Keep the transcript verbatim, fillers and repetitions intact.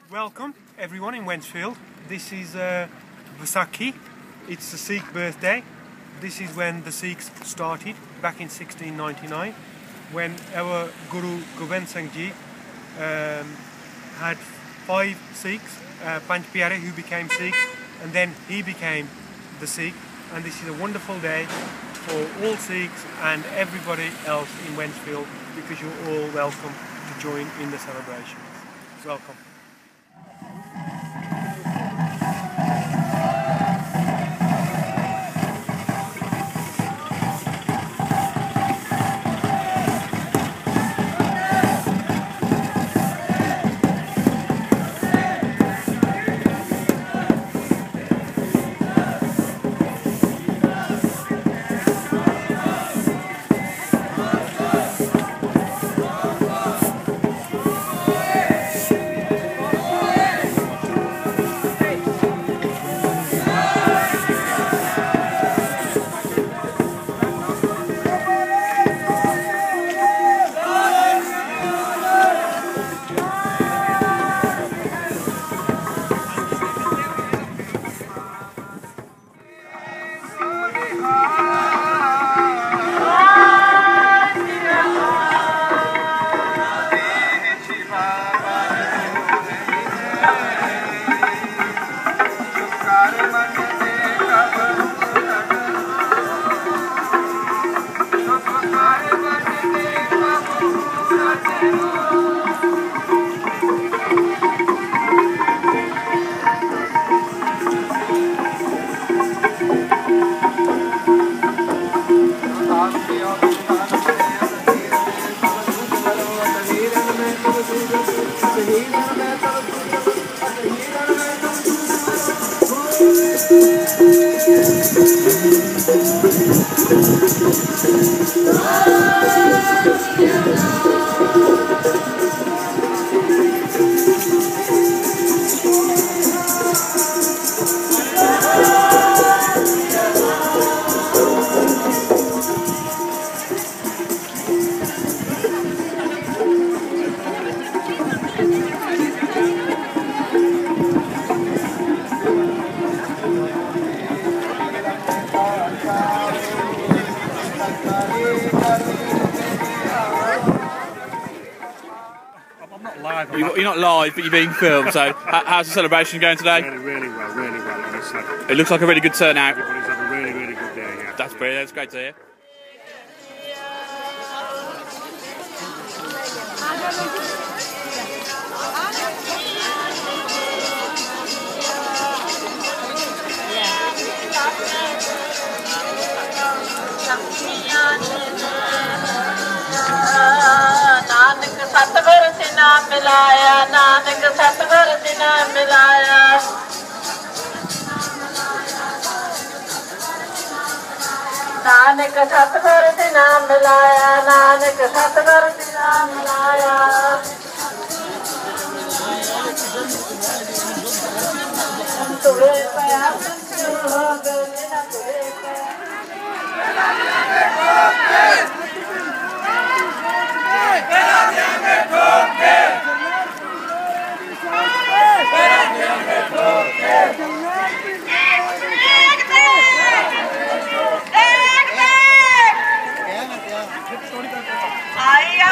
Welcome everyone in Wednesfield. This is uh, Vaisakhi. It's the Sikh birthday. This is when the Sikhs started back in sixteen ninety-nine, when our Guru Nanak Gurdwara um, had five Sikhs, uh, Panch Pyare, who became Sikhs, and then he became the Sikh. And this is a wonderful day for all Sikhs and everybody else in Wednesfield, because you're all welcome to join in the celebrations. Welcome. You're not live, but you're being filmed, so how's the celebration going today? Really, really well, really well, honestly. It looks like a really good turnout. Everybody's had a really, really good day, yeah. That's brilliant, that's great to hear. सतगुर से नाम मिलाया नानक सतगुर से नाम मिलाया नानक सतगुर से नाम मिलाया नानक सतगुर से नाम मिलाया तुरे पया हो गए ना तुरे Ay,